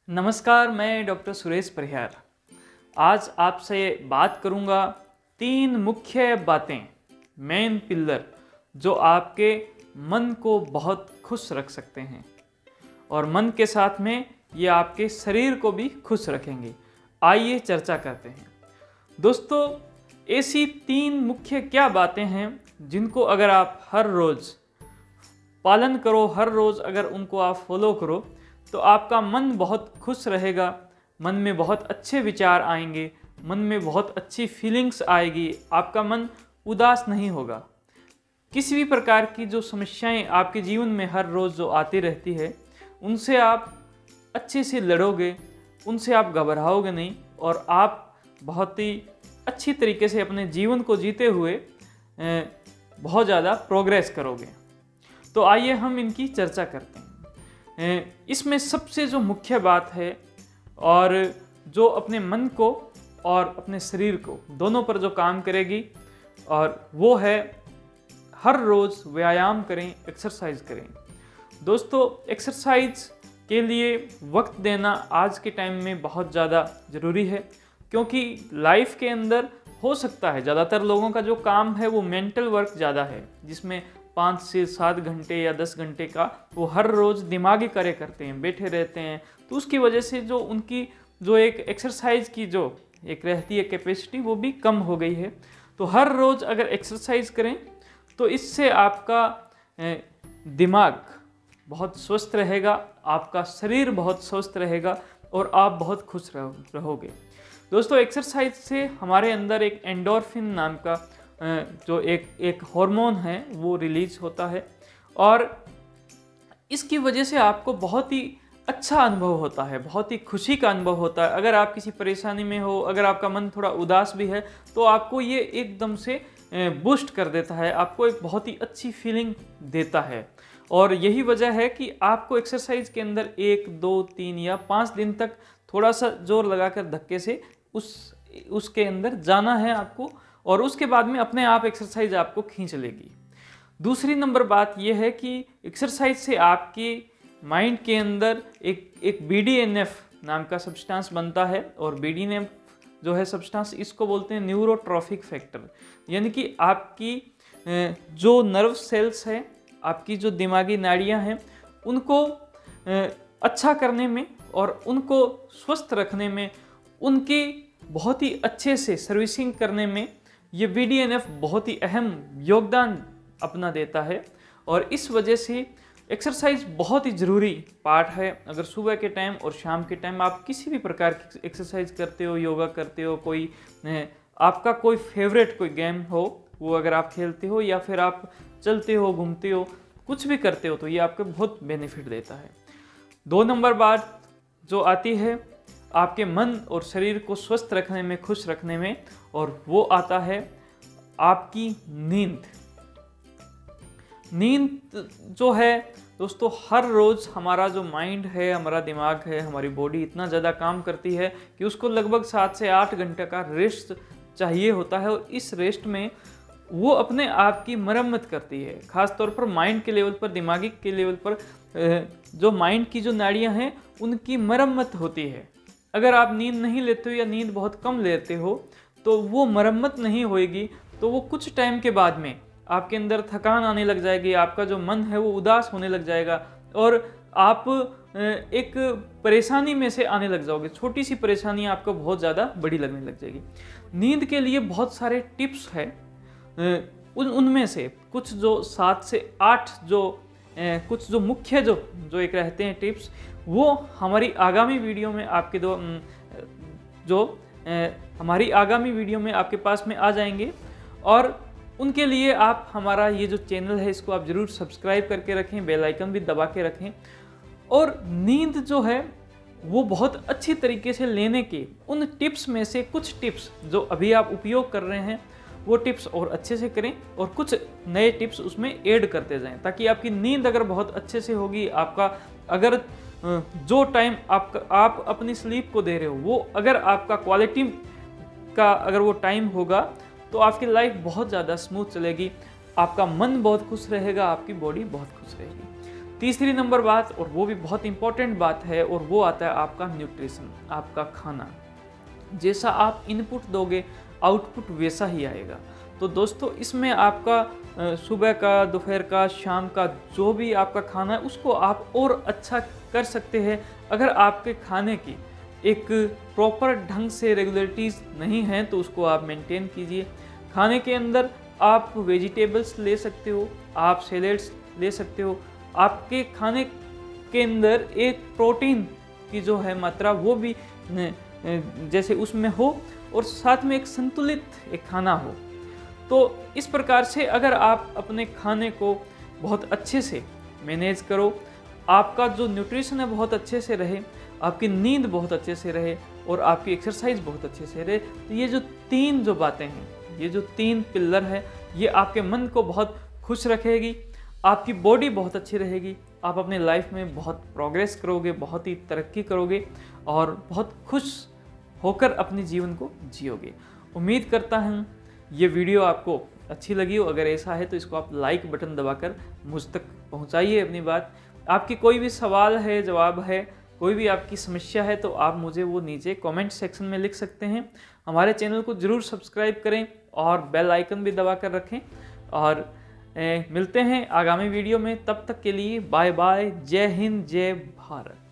नमस्कार, मैं डॉक्टर सुरेश परिहार। आज आपसे बात करूंगा 3 मुख्य बातें, मेन पिलर जो आपके मन को बहुत खुश रख सकते हैं और मन के साथ में ये आपके शरीर को भी खुश रखेंगे। आइए चर्चा करते हैं। दोस्तों, ऐसी 3 मुख्य क्या बातें हैं जिनको अगर आप हर रोज़ पालन करो, हर रोज़ अगर उनको आप फॉलो करो तो आपका मन बहुत खुश रहेगा, मन में बहुत अच्छे विचार आएंगे, मन में बहुत अच्छी फीलिंग्स आएगी, आपका मन उदास नहीं होगा। किसी भी प्रकार की जो समस्याएं आपके जीवन में हर रोज़ जो आती रहती है उनसे आप अच्छे से लड़ोगे, उनसे आप घबराओगे नहीं और आप बहुत ही अच्छी तरीके से अपने जीवन को जीते हुए बहुत ज़्यादा प्रोग्रेस करोगे। तो आइए हम इनकी चर्चा करते हैं। इसमें सबसे जो मुख्य बात है और जो अपने मन को और अपने शरीर को दोनों पर जो काम करेगी और वो है हर रोज़ व्यायाम करें, एक्सरसाइज करें। दोस्तों, एक्सरसाइज के लिए वक्त देना आज के टाइम में बहुत ज़्यादा ज़रूरी है, क्योंकि लाइफ के अंदर हो सकता है ज़्यादातर लोगों का जो काम है वो मेंटल वर्क ज़्यादा है, जिसमें 5 से 7 घंटे या 10 घंटे का वो हर रोज़ दिमागी कार्य करते हैं, बैठे रहते हैं। तो उसकी वजह से जो उनकी जो एक एक्सरसाइज की जो एक रहती है कैपेसिटी वो भी कम हो गई है। तो हर रोज़ अगर एक्सरसाइज करें तो इससे आपका दिमाग बहुत स्वस्थ रहेगा, आपका शरीर बहुत स्वस्थ रहेगा और आप बहुत खुश रहोगे। दोस्तों, एक्सरसाइज से हमारे अंदर एक एंडोर्फिन नाम का जो एक हार्मोन है वो रिलीज होता है और इसकी वजह से आपको बहुत ही अच्छा अनुभव होता है, बहुत ही खुशी का अनुभव होता है। अगर आप किसी परेशानी में हो, अगर आपका मन थोड़ा उदास भी है तो आपको ये एकदम से बूस्ट कर देता है, आपको एक बहुत ही अच्छी फीलिंग देता है। और यही वजह है कि आपको एक्सरसाइज के अंदर 1, 2, 3 या 5 दिन तक थोड़ा सा जोर लगाकर धक्के से उसके अंदर जाना है आपको, और उसके बाद में अपने आप एक्सरसाइज आपको खींच लेगी। दूसरी नंबर बात यह है कि एक्सरसाइज से आपकी माइंड के अंदर एक BDNF नाम का सब्सटेंस बनता है, और BDNF जो है सब्सटेंस, इसको बोलते हैं न्यूरोट्रॉफिक फैक्टर। यानी कि आपकी जो नर्व सेल्स हैं, आपकी जो दिमागी नाड़ियां हैं, उनको अच्छा करने में और उनको स्वस्थ रखने में, उनकी बहुत ही अच्छे से सर्विसिंग करने में ये BDNF बहुत ही अहम योगदान अपना देता है। और इस वजह से एक्सरसाइज बहुत ही ज़रूरी पार्ट है। अगर सुबह के टाइम और शाम के टाइम आप किसी भी प्रकार की एक्सरसाइज करते हो, योगा करते हो, कोई आपका कोई फेवरेट कोई गेम हो वो अगर आप खेलते हो या फिर आप चलते हो, घूमते हो, कुछ भी करते हो, तो ये आपको बहुत बेनिफिट देता है। 2 नंबर बात जो आती है आपके मन और शरीर को स्वस्थ रखने में, खुश रखने में, और वो आता है आपकी नींद। नींद जो है दोस्तों, हर रोज़ हमारा जो माइंड है, हमारा दिमाग है, हमारी बॉडी इतना ज़्यादा काम करती है कि उसको लगभग 7 से 8 घंटे का रेस्ट चाहिए होता है, और इस रेस्ट में वो अपने आप की मरम्मत करती है। ख़ास तौर पर माइंड के लेवल पर, दिमागी के लेवल पर जो माइंड की जो नाड़ियाँ हैं उनकी मरम्मत होती है। अगर आप नींद नहीं लेते हो या नींद बहुत कम लेते हो तो वो मरम्मत नहीं होएगी, तो वो कुछ टाइम के बाद में आपके अंदर थकान आने लग जाएगी, आपका जो मन है वो उदास होने लग जाएगा और आप एक परेशानी में से आने लग जाओगे। छोटी सी परेशानी आपको बहुत ज़्यादा बड़ी लगने लग जाएगी। नींद के लिए बहुत सारे टिप्स हैं, उनमें से कुछ जो 7 से 8 कुछ जो मुख्य जो एक रहते हैं टिप्स, वो हमारी आगामी वीडियो में हमारी आगामी वीडियो में आपके पास में आ जाएंगे। और उनके लिए आप हमारा ये जो चैनल है इसको आप ज़रूर सब्सक्राइब करके रखें, बेल आइकन भी दबा के रखें। और नींद जो है वो बहुत अच्छी तरीके से लेने के उन टिप्स में से कुछ टिप्स जो अभी आप उपयोग कर रहे हैं वो टिप्स और अच्छे से करें, और कुछ नए टिप्स उसमें ऐड करते जाएं, ताकि आपकी नींद अगर बहुत अच्छे से होगी, आपका अगर जो टाइम आप अपनी स्लीप को दे रहे हो वो अगर आपका क्वालिटी का अगर वो टाइम होगा तो आपकी लाइफ बहुत ज़्यादा स्मूथ चलेगी, आपका मन बहुत खुश रहेगा, आपकी बॉडी बहुत खुश रहेगी। तीसरी नंबर बात, और वो भी बहुत इंपॉर्टेंट बात है, और वो आता है आपका न्यूट्रिशन, आपका खाना। जैसा आप इनपुट दोगे आउटपुट वैसा ही आएगा। तो दोस्तों इसमें आपका सुबह का, दोपहर का, शाम का जो भी आपका खाना है उसको आप और अच्छा कर सकते हैं अगर आपके खाने की एक प्रॉपर ढंग से रेगुलरिटीज़ नहीं है तो उसको आप मेंटेन कीजिए। खाने के अंदर आप वेजिटेबल्स ले सकते हो, आप सैलेड्स ले सकते हो। आपके खाने के अंदर एक प्रोटीन की जो है मात्रा वो भी जैसे उसमें हो, और साथ में एक संतुलित एक खाना हो। तो इस प्रकार से अगर आप अपने खाने को बहुत अच्छे से मैनेज करो, आपका जो न्यूट्रिशन है बहुत अच्छे से रहे, आपकी नींद बहुत अच्छे से रहे, और आपकी एक्सरसाइज बहुत अच्छे से रहे, तो ये जो तीन जो बातें हैं, ये जो तीन पिलर है, ये आपके मन को बहुत खुश रखेगी, आपकी बॉडी बहुत अच्छी रहेगी, आप अपने लाइफ में बहुत प्रोग्रेस करोगे, बहुत ही तरक्की करोगे, और बहुत खुश होकर अपने जीवन को जियोगे। उम्मीद करता हूँ ये वीडियो आपको अच्छी लगी हो। अगर ऐसा है तो इसको आप लाइक बटन दबाकर मुझ तक पहुँचाइए अपनी बात। आपकी कोई भी सवाल है, जवाब है, कोई भी आपकी समस्या है तो आप मुझे वो नीचे कमेंट सेक्शन में लिख सकते हैं। हमारे चैनल को ज़रूर सब्सक्राइब करें और बेल आइकन भी दबा कर रखें, और मिलते हैं आगामी वीडियो में। तब तक के लिए बाय बाय। जय हिंद, जय भारत।